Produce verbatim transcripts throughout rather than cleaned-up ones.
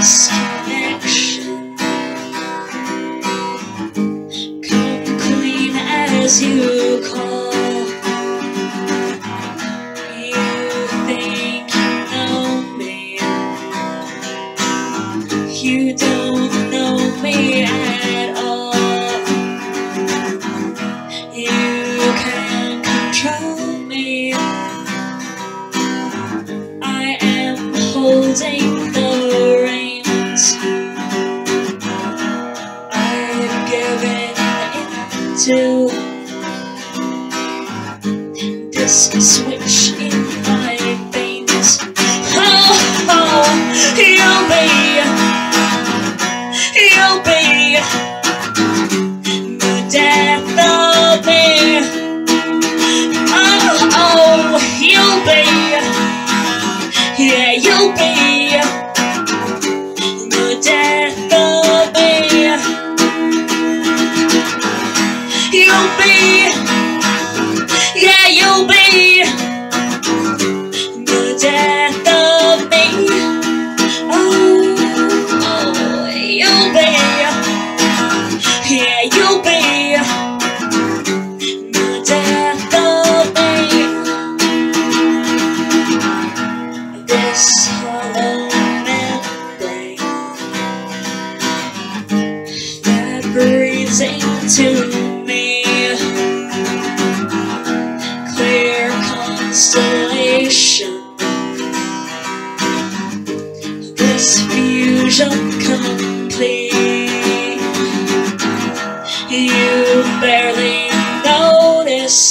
disconnection. Come clean as you call. You think you know me. You don't know me at all. You can control me. I am holding the reins. I've given into this switch in my veins. Oh, oh, you'll be, you'll be the death of me. Oh, oh, you'll be, yeah, you'll be the death of me. You'll be, yeah, you'll be the death of me. Oh, oh, you'll be, yeah, you'll be the death of me. This hollow membrane that breathes into me, clear constellation, this fusion complete. You barely notice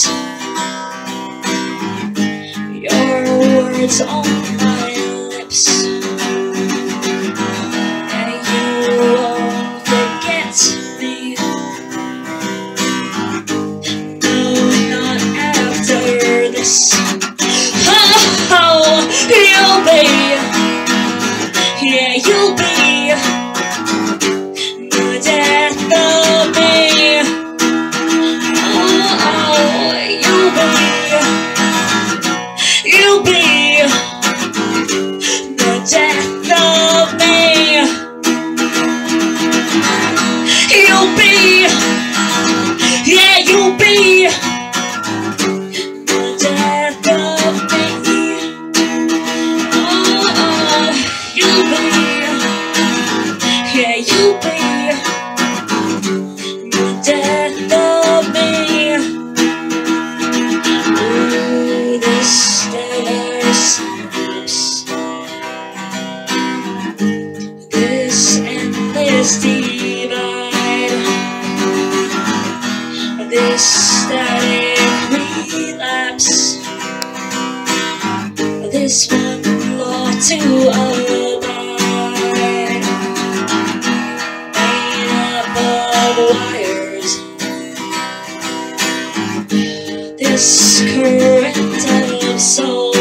your words on my lips. And you won't forget me. No, not after this. Oh, oh, you'll be, yeah, you'll be the death of me. Oh, oh, you'll be, you'll be the death of me. You'll be, yeah, you'll be the death of me. Oh, oh, you'll be, yeah, you'll be the death of me. Ooh, this stellar synapse, this endless divide, this static relapse, this one law to abide, made up of wires, this current of soul,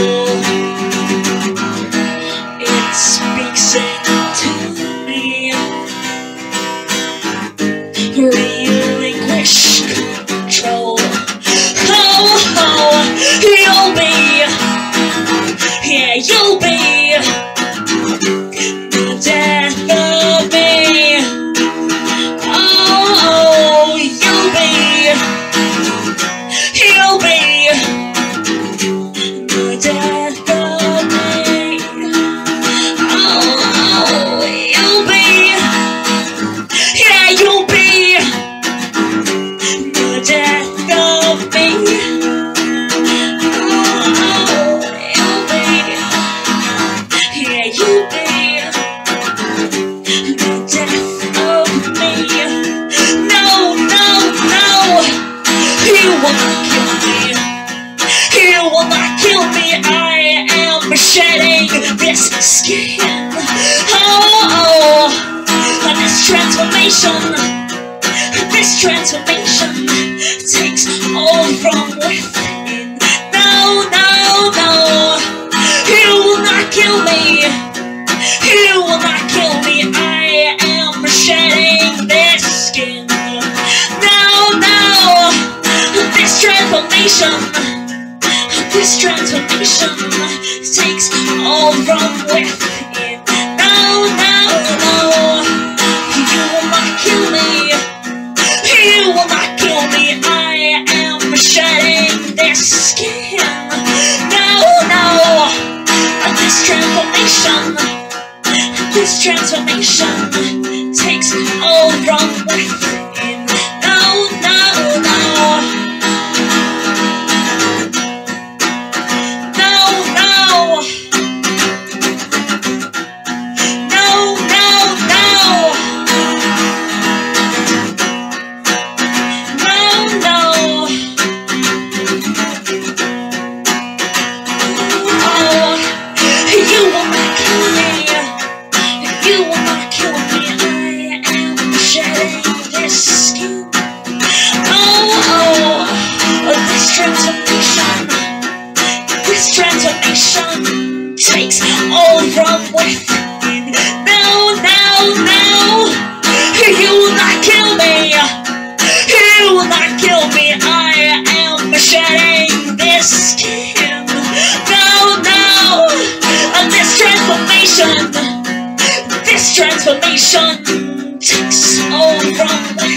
it speaks into me. Relinquish control. Oh, oh, you'll be, yeah, you'll be the death of me. Oh, oh, you'll be, you'll be the death of me. Oh, oh, you'll be, yeah, you'll be the death of me. Oh, you'll be, yeah, you'll be the death of me. No, no, no, you will not kill me. You will not kill me. I am shedding this skin. Oh, oh, this transformation, this transformation takes all from within. No, no, no, you will not kill me. You will not kill me. I am shedding this skin. No, no, this transformation, this transformation takes all from within. No, no. this transformation takes all from within. No, no, no. Transformation takes all from within. No, no, no. You will not kill me. You will not kill me. I am shedding this skin. No, no. This transformation, this transformation takes all from within.